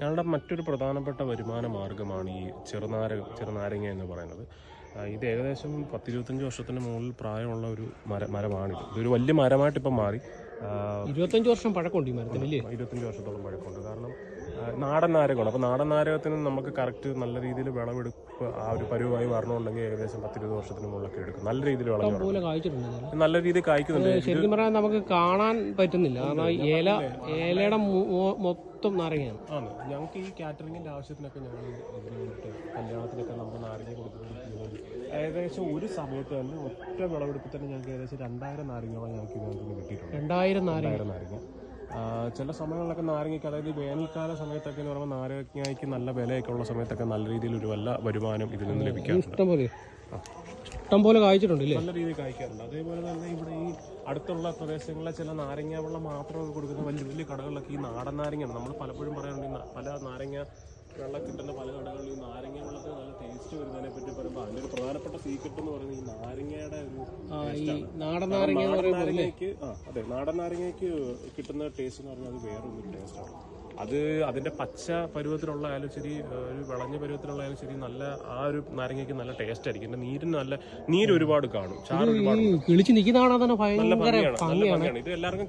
ഞങ്ങളുടെ മറ്റൊരു പ്രധാനപ്പെട്ട വരുമാന മാർഗ്ഗമാണ് ഈ ചെറുനാരങ്ങ എന്ന് പറയുന്നത്. ഇത് ഏകദേശം 10-25 വർഷത്തിന് മുകളിൽ പ്രായമുള്ള ഒരു മരമാണിത്. ഇതൊരു വലിയ മരമായിട്ട് ഇപ്പം മാറി. 25 വർഷം പഴക്കമുണ്ട് ഈ മരത്തിന്. 25 വർഷത്തോളം പഴക്കമുണ്ട്. കാരണം നാടൻ നാരകമാണ്. അപ്പോൾ നാടൻ നാരകത്തിന് നമുക്ക് കറക്റ്റ് നല്ല രീതിയിൽ വിളവെടുപ്പ് ആ ഒരു പരുവായി വരണമെന്നുണ്ടെങ്കിൽ ഏകദേശം 10-20 വർഷത്തിന് മുകളിലൊക്കെ എടുക്കും. നല്ല രീതിയിൽ വിളവ് നല്ല രീതിയിൽ കായ്ക്കുന്നുണ്ട്. ശരിക്കും പറഞ്ഞാൽ നമുക്ക് കാണാൻ പറ്റുന്നില്ല. കാരണം ഏലയുടെ മൊത്തം നാരങ്ങയാണ്. ആണ്. ഞങ്ങൾക്ക് ഈ കാറ്ററിങ്ങിന്റെ ആവശ്യത്തിനൊക്കെ ഞങ്ങൾ ഇതിന് വേണ്ടിയിട്ട് കല്യാണത്തിനൊക്കെ നമ്മൾ നാരങ്ങ കൊടുക്കുന്നത് ഏകദേശം ഒരു സമയത്ത് തന്നെ ഒറ്റ വിളവെടുപ്പിൽ തന്നെ ഞങ്ങൾക്ക് ഏകദേശം 2000 നാരങ്ങയോളം ഞങ്ങൾക്ക് ഇതിനകത്ത് കിട്ടിയിട്ടുണ്ട്. 2000 നാരങ്ങ. ചില സമയങ്ങളിലൊക്കെ നാരങ്ങയ്ക്ക്, അതായത് വേനൽക്കാല സമയത്തൊക്കെ എന്ന് പറയുമ്പോൾ നാരങ്ങയ്ക്ക് നല്ല വിലയൊക്കെ ഉള്ള സമയത്തൊക്കെ നല്ല രീതിയിൽ ഒരു വല്ല വരുമാനം ഇതിൽ നിന്ന് ലഭിക്കാറുണ്ട്. ഇഷ്ടം പോലെ കായ്ച്ചിട്ടുണ്ടല്ലേ? നല്ല രീതിയിൽ കായ്ക്കാറുണ്ട്. അതേപോലെ തന്നെ ഇവിടെ ഈ അടുത്തുള്ള പ്രദേശങ്ങളിലെ ചില നാരങ്ങ വെള്ളം മാത്രമൊക്കെ കൊടുക്കുന്ന വലിയ വലിയ കടകളിലൊക്കെ ഈ നാടൻ നാരങ്ങയാണ്. നമ്മൾ പലപ്പോഴും പറയാറുണ്ട് പല നാരങ്ങ വെള്ളം കിട്ടുന്ന പല കടകളിൽ ഈ നാരങ്ങ വെള്ളത്തിന് നല്ല ടേസ്റ്റ് വരുന്നതിനെ പറ്റി പറയുമ്പോൾ അതിൻ്റെ ഒരു പ്രധാനപ്പെട്ട സീക്രട്ട് എന്ന് പറയുന്നത് ഈ നാരങ്ങയുടെ ഒരു നാടൻ നാരങ്ങയ്ക്ക് അതെ, നാടൻ നാരങ്ങയ്ക്ക് കിട്ടുന്ന ടേസ്റ്റ് എന്ന് പറഞ്ഞാൽ അത് വേറൊരു ടേസ്റ്റാണ്. അത് അതിന്റെ പച്ച പരുവത്തിലുള്ള ആയാലും ശരി, ഒരു വിളഞ്ഞ പരുവത്തിലുള്ള ആയാലും ശരി, നല്ല ആ ഒരു നാരങ്ങയ്ക്ക് നല്ല ടേസ്റ്റ് ആയിരിക്കും. എന്റെ നീരിന് നല്ല നീര് ഒരുപാട് കാണും, ചാറ് ഒരുപാട് കിളിച്ച് നിൽക്കുന്നതാണ്. നല്ല ഭംഗിയാണ്. ഇത് എല്ലാവർക്കും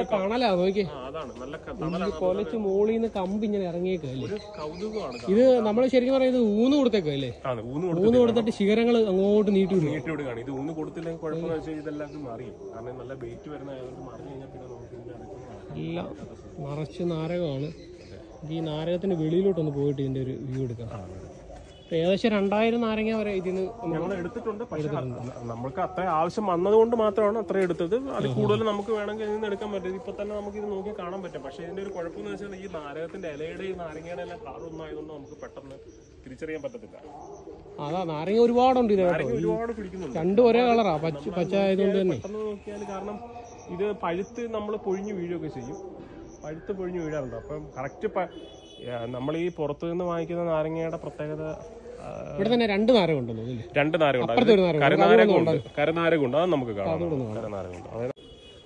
അതാണ് നല്ല കൊലച്ച് മോളിൽ നിന്ന് കമ്പ് ഇങ്ങനെ ഇറങ്ങിയേക്കല്ലേ, ഒരു കൗതുകമാണ്. ഇത് നമ്മൾ ശരിക്കും പറയുന്നത് ഊന്ന് കൊടുത്തേക്കല്ലേ? ഊന്ന് കൊടുത്തിട്ട് ശിഖരങ്ങൾ അങ്ങോട്ട് നീട്ടിവിടുകയാണ്. ഇത് ഊന്ന് കൊടുത്തില്ലെങ്കിൽ കുഴപ്പമെന്ന് വെച്ചാൽ ഇതെല്ലാം അറിയും. കാരണം നല്ല വെയിറ്റ് വരുന്ന ആയതുകൊണ്ട് മറിഞ്ഞു കഴിഞ്ഞാൽ പിന്നെ നമുക്ക് എല്ലാം നിറച്ച് നാരകമാണ്. ഈ നാരകത്തിന് വെളിയിലോട്ടൊന്ന് പോയിട്ട് ഇതിന്റെ ഒരു വ്യൂ എടുക്കാം. ഏകദേശം 2000 നാരങ്ങ വരെ ഇതിന് ഞങ്ങൾ എടുത്തിട്ടുണ്ട്. പക്ഷേ നമുക്ക് അത്ര ആവശ്യം വന്നതുകൊണ്ട് മാത്രമാണ് അത്ര എടുത്തത്. അത് കൂടുതൽ നമുക്ക് വേണമെങ്കിൽ ഇതിൽ നിന്ന് എടുക്കാൻ പറ്റും. ഇപ്പൊ തന്നെ നമുക്ക് ഇത് നോക്കി കാണാൻ പറ്റും. പക്ഷേ ഇതിന്റെ ഒരു കുഴപ്പമെന്ന് വെച്ചാൽ ഈ നാരകത്തിന്റെ ഇലയുടെ ഈ നാരങ്ങയുടെ എല്ലാം കളർ ഒന്നായതുകൊണ്ട് നമുക്ക് പെട്ടെന്ന് തിരിച്ചറിയാൻ പറ്റത്തില്ല. അതാ നാരങ്ങ ഒരുപാടുണ്ട്. ഒരുപാട് പിടിക്കുന്നുണ്ട്. രണ്ടും ഒരേ കളറാ, പച്ച ആയതുകൊണ്ട് തന്നെ പെട്ടെന്ന് നോക്കിയാൽ. കാരണം ഇത് പഴുത്ത് നമ്മൾ പൊഴിഞ്ഞു വീഴുകയൊക്കെ ചെയ്യും. പഴുത്ത് പൊഴിഞ്ഞു വീഴാറുണ്ട്. അപ്പം കറക്റ്റ് നമ്മൾ ഈ പുറത്തു നിന്ന് വാങ്ങിക്കുന്ന നാരങ്ങയുടെ പ്രത്യേകത, ഇവിടെ തന്നെ 2 നാരകം ഉണ്ടല്ലോ. 2 നാരകമുണ്ട്. കരനാരകമുണ്ട്. അത് നമുക്ക് കാണാം. കരനാരകമുണ്ട്. അതായത്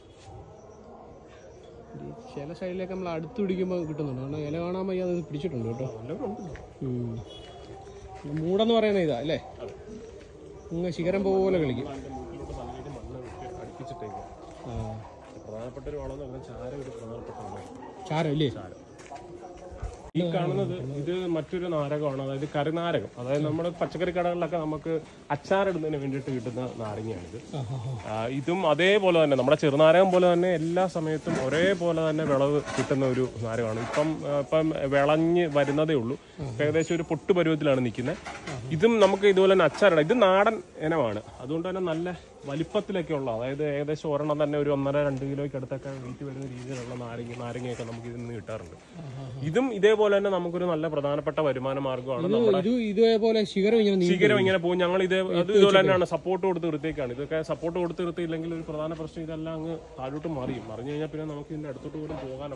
ചില സൈഡിലേക്ക് നമ്മൾ അടുത്ത് പിടിക്കുമ്പോൾ കിട്ടുന്നുണ്ട്. കാരണം ഇല കാണാൻ വയ്യ, അത് പിടിച്ചിട്ടുണ്ട് കേട്ടോ. മൂടെന്ന് പറയുന്ന ഇതാ അല്ലേ? ശിഖരം പോലെ കളിക്കും. പ്രധാനപ്പെട്ട ഒരു വളം എന്ന് പറഞ്ഞാൽ ചാരം. ഒരു പ്രധാനപ്പെട്ട ചാരം ഇല്ലേ? ഈ കാണുന്നത് ഇത് മറ്റൊരു നാരകമാണ്. അതായത് കരുനാരകം. അതായത് നമ്മുടെ പച്ചക്കറി കടകളിലൊക്കെ നമുക്ക് അച്ചാറിടുന്നതിന് വേണ്ടിയിട്ട് കിട്ടുന്ന നാരങ്ങയാണിത്. ഇതും അതേപോലെ തന്നെ നമ്മുടെ ചെറുനാരകം പോലെ തന്നെ എല്ലാ സമയത്തും ഒരേപോലെ തന്നെ വിളവ് കിട്ടുന്ന ഒരു നാരകമാണ്. ഇപ്പം വിളഞ്ഞ് വരുന്നതേ ഉള്ളൂ. ഏകദേശം ഒരു പൊട്ട് പരുവത്തിലാണ് നിൽക്കുന്നത്. ഇതും നമുക്ക് ഇതുപോലെ തന്നെ അച്ചാറിടാം. ഇത് നാടൻ ഇനമാണ്. അതുകൊണ്ട് തന്നെ നല്ല വലിപ്പത്തിലൊക്കെ ഉള്ള, അതായത് ഏകദേശം ഒരെണ്ണം തന്നെ ഒരു 1.5-2 കിലോയ്ക്ക് അടുത്തൊക്കെ വെയിറ്റ് വരുന്ന രീതിയിലുള്ള നാരങ്ങയൊക്കെ നമുക്ക് ഇതിൽ നിന്ന് കിട്ടാറുണ്ട്. ഇതും ഇതേപോലെ തന്നെ നമുക്കൊരു നല്ല പ്രധാനപ്പെട്ട വരുമാന മാർഗ്ഗമാണ്. ഇതേപോലെ ശിഖരം ഇങ്ങനെ പോകും. ഞങ്ങൾ ഇതുപോലെ തന്നെയാണ് സപ്പോർട്ട് കൊടുത്ത് നിർത്തിയേക്കാണ്. ഇതൊക്കെ സപ്പോർട്ട് കൊടുത്ത് നിർത്തിയില്ലെങ്കിൽ ഒരു പ്രധാന പ്രശ്നം ഇതെല്ലാം അങ്ങ് താഴോട്ട് മറിയും. മറിഞ്ഞു കഴിഞ്ഞാൽ പിന്നെ നമുക്ക് ഇതിന്റെ അടുത്തോട്ട് പോലും പോകാൻ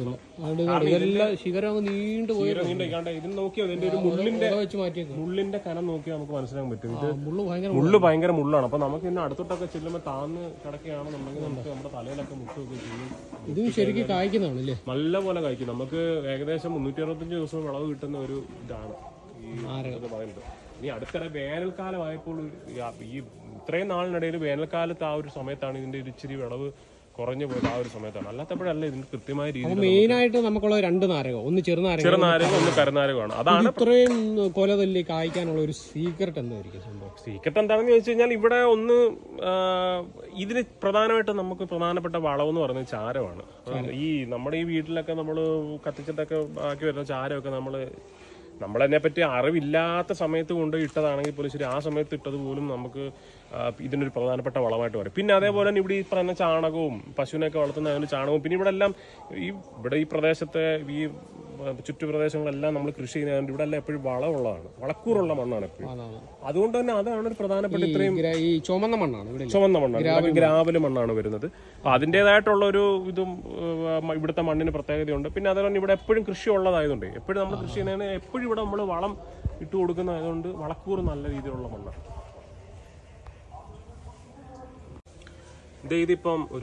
നീണ്ടുപോയിക്കാണ്ട് ഇതിന് നോക്കിയാൽ ഇതിന്റെ ഒരു മുള്ളിന്റെ കനം നോക്കിയാൽ നമുക്ക് മനസ്സിലാക്കാൻ പറ്റും. ഇത് മുള്ളു ഭയങ്കര മുള്ളാണ്. അപ്പൊ നമുക്ക് ഇതിന്റെ അടുത്തോട്ടൊക്കെ ചെല്ലുമ്പോൾ താന്ന് കിടക്കുകയാണെന്നുണ്ടെങ്കിൽ നമുക്ക് നമ്മുടെ തലയിലൊക്കെ മുട്ടുകയൊക്കെ ചെയ്യും. ഇത് ശരിക്കും കായ്ക്കുന്നതാണല്ലേ? നല്ല പോലെ കായ്ക്കും. നമുക്ക് ഏകദേശം 365 ദിവസം വിളവ് കിട്ടുന്ന ഒരു ഇതാണ് ഈ പറയുന്നത്. ഇനി അടുത്തിടെ വേനൽക്കാലമായപ്പോൾ ഈ ഇത്രയും നാളിനിടയിൽ വേനൽക്കാലത്ത് ആ ഒരു സമയത്താണ് ഇതിന്റെ ഒരു ഇച്ചിരി വിളവ് കുറഞ്ഞു പോയത്. ആ ഒരു സമയത്താണ്. അല്ലാത്തപ്പോഴല്ല ഇതിന് കൃത്യമായ രീതിയിൽ മെയിനായിട്ട് നമുക്കുള്ള 2 നാരകം, ഒന്ന് ചെറുനാരകം, ഒന്ന് കരുനാരകമാണ്. അതാണ് ഇത്രയും കൊല തല്ലി കായ്ക്കാനുള്ള ഒരു സീക്രട്ട് എന്തായിരിക്കും സംഭവം? സീക്രട്ട് എന്താണെന്ന് ചോദിച്ചു കഴിഞ്ഞാൽ ഇവിടെ ഒന്ന് ഇതിന് പ്രധാനമായിട്ട് നമുക്ക് പ്രധാനപ്പെട്ട വളമെന്ന് പറയുന്നത് ചാരമാണ്. ഈ നമ്മുടെ ഈ വീട്ടിലൊക്കെ നമ്മൾ കത്തിച്ചിട്ടൊക്കെ ബാക്കി വരുന്ന ചാരമൊക്കെ നമ്മളതിനെ പറ്റി അറിവില്ലാത്ത സമയത്ത് കൊണ്ട് ഇട്ടതാണെങ്കിൽ പോലും ശരി, ആ സമയത്ത് ഇട്ടത് പോലും നമുക്ക് ഇതിനൊരു പ്രധാനപ്പെട്ട വളമായിട്ട് പറയും. പിന്നെ അതേപോലെ തന്നെ ഇവിടെ ഈ പറയുന്ന ചാണകവും പശുവിനെയൊക്കെ വളർത്തുന്ന അതിന് ചാണകവും, പിന്നെ ഇവിടെ എല്ലാം ഇവിടെ ഈ പ്രദേശത്തെ ഈ ചുറ്റുപ്രദേശങ്ങളെല്ലാം നമ്മൾ കൃഷി ചെയ്യുന്നതുകൊണ്ട് ഇവിടെ എല്ലാം എപ്പോഴും വളമുള്ളതാണ്, വളക്കൂറുള്ള മണ്ണാണ് എപ്പോഴും. അതുകൊണ്ട് തന്നെ അതാണ് ഒരു പ്രധാനപ്പെട്ട ഇത്രയും ചുവന്ന മണ്ണാണ്, ഗ്രാവല് മണ്ണാണ് വരുന്നത്. അതിൻ്റെതായിട്ടുള്ള ഒരു ഇതും ഇവിടുത്തെ മണ്ണിന് പ്രത്യേകതയുണ്ട്. പിന്നെ അതുപോലെ ഇവിടെ എപ്പോഴും കൃഷി ഉള്ളതായതുകൊണ്ട് എപ്പോഴും നമ്മൾ കൃഷി ചെയ്യുന്നതിന് എപ്പോഴും ഇവിടെ നമ്മൾ വളം ഇട്ട് കൊടുക്കുന്നതായതുകൊണ്ട് വളക്കൂറ് നല്ല രീതിയിലുള്ള മണ്ണാണ്. ഇതിപ്പം ഒരു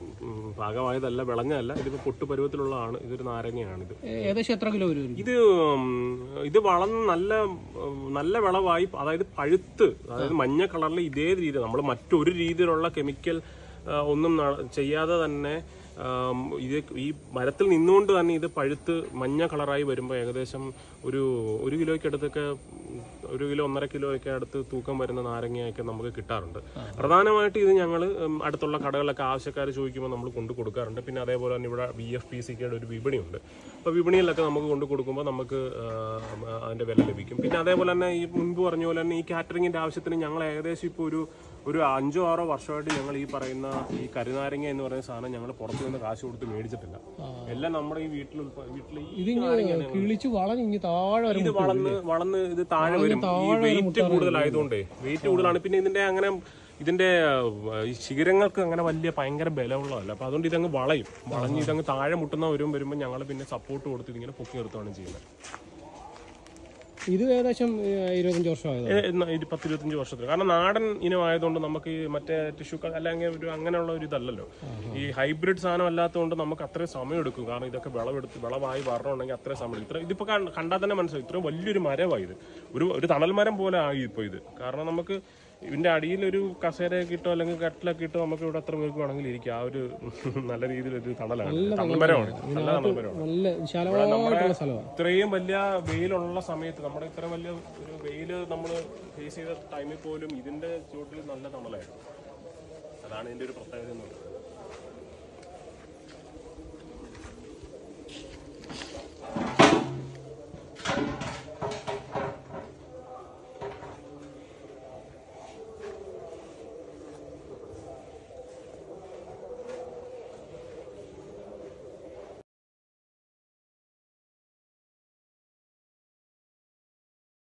പാകമായതല്ല, വിളഞ്ഞതല്ല, ഇതിപ്പോൾ പൊട്ടു പരുവത്തിലുള്ളതാണ്. ഇതൊരു നാരങ്ങയാണിത്. ഏകദേശം എത്ര കിലോ വരും? ഇത് വളർന്ന് നല്ല വിളവായി, അതായത് പഴുത്ത്, അതായത് മഞ്ഞ കളറിൽ ഇതേ രീതി നമ്മൾ മറ്റൊരു രീതിയിലുള്ള കെമിക്കൽ ഒന്നും ചെയ്യാതെ തന്നെ ഇത് ഈ മരത്തിൽ നിന്നുകൊണ്ട് തന്നെ ഇത് പഴുത്ത് മഞ്ഞ കളറായി വരുമ്പോൾ ഏകദേശം ഒരു കിലോയ്ക്ക് അടുത്തൊക്കെ 1 കിലോ 1.5 കിലോയൊക്കെ അടുത്ത് തൂക്കം വരുന്ന നാരങ്ങയൊക്കെ നമുക്ക് കിട്ടാറുണ്ട്. പ്രധാനമായിട്ട് ഇത് ഞങ്ങൾ അടുത്തുള്ള കടകളിലൊക്കെ ആവശ്യക്കാർ ചോദിക്കുമ്പോൾ നമ്മൾ കൊണ്ടു കൊടുക്കാറുണ്ട്. പിന്നെ അതേപോലെ തന്നെ ഇവിടെ BFPCKയുടെ ഒരു വിപണിയുണ്ട്. അപ്പോൾ വിപണിയിലൊക്കെ നമുക്ക് കൊണ്ടു കൊടുക്കുമ്പോൾ നമുക്ക് അതിൻ്റെ വില ലഭിക്കും. പിന്നെ അതേപോലെ തന്നെ ഈ മുൻപ് പറഞ്ഞ പോലെ തന്നെ ഈ കാറ്ററിങ്ങിൻ്റെ ആവശ്യത്തിന് ഞങ്ങൾ ഏകദേശം ഇപ്പോൾ ഒരു 5-6 വർഷമായിട്ട് ഞങ്ങൾ ഈ പറയുന്ന ഈ കരിനാരങ്ങ എന്ന് പറയുന്ന സാധനം ഞങ്ങൾ പുറത്തു നിന്ന് കാശ് കൊടുത്ത് മേടിച്ചിട്ടില്ല. എല്ലാം നമ്മുടെ ഈ വീട്ടിൽ കിളിച്ച് ഇത് വളർന്ന് ഇത് താഴെ വരും. ഈ വെയിറ്റ് കൂടുതലായതുകൊണ്ടേ, വെയിറ്റ് കൂടുതലാണ്. പിന്നെ ഇതിന്റെ ഈ ശിഖരങ്ങൾക്ക് അങ്ങനെ ഭയങ്കര ബലമുള്ളതല്ല. അപ്പൊ അതുകൊണ്ട് ഇതങ്ങ് വളഞ്ഞ് ഇതങ്ങ് താഴെ മുട്ടുന്ന വരുമ്പോൾ ഞങ്ങൾ പിന്നെ സപ്പോർട്ട് കൊടുത്ത് ഇതിങ്ങനെ പൊക്കി നിർത്തുകയാണ് ചെയ്യുന്നത്. ഇത് ഏകദേശം 25 വർഷമായത്, 10-25 വർഷത്തിൽ. കാരണം നാടൻ ഇനമായതുകൊണ്ട് നമുക്ക് മറ്റേ ടിഷ്യൂ അല്ലെങ്കിൽ അങ്ങനെയുള്ള ഒരു ഇതല്ലല്ലോ. ഈ ഹൈബ്രിഡ് സാധനം അല്ലാത്തതുകൊണ്ട് നമുക്ക് അത്രയും സമയം എടുക്കും. കാരണം ഇതൊക്കെ വിളവായി വരണമെങ്കിൽ അത്രയും സമയം എടുക്കും. ഇതിപ്പോ കണ്ടാൽ തന്നെ മനസ്സിലാവും ഇത്രയും വലിയൊരു മരമായി ഇത്. ഒരു തണൽ മരം പോലെ ആയി ഇപ്പോൾ ഇത്. കാരണം നമുക്ക് ഇതിന്റെ അടിയിൽ ഒരു കസേരയൊക്കെ ഇട്ടോ അല്ലെങ്കിൽ കട്ടിലൊക്കെ ഇട്ടോ നമുക്ക് ഇവിടെ അത്ര പേർക്ക് വേണമെങ്കിൽ ഇരിക്കും. ആ ഒരു നല്ല രീതിയിലൊരു തണലാണ്, തണൽമരമാണ്, നല്ല തണൽമരമാണ്. നമ്മുടെ ഇത്രയും വലിയ വെയിലുള്ള സമയത്ത്, നമ്മുടെ ഇത്രയും വലിയ ഒരു വെയില് നമ്മൾ ഫേസ് ചെയ്ത ടൈമിൽ പോലും ഇതിന്റെ ചുവട്ടിൽ നല്ല തണലായിരുന്നു. അതാണ് ഇതിന്റെ ഒരു പ്രത്യേകത എന്ന് പറയുന്നത്.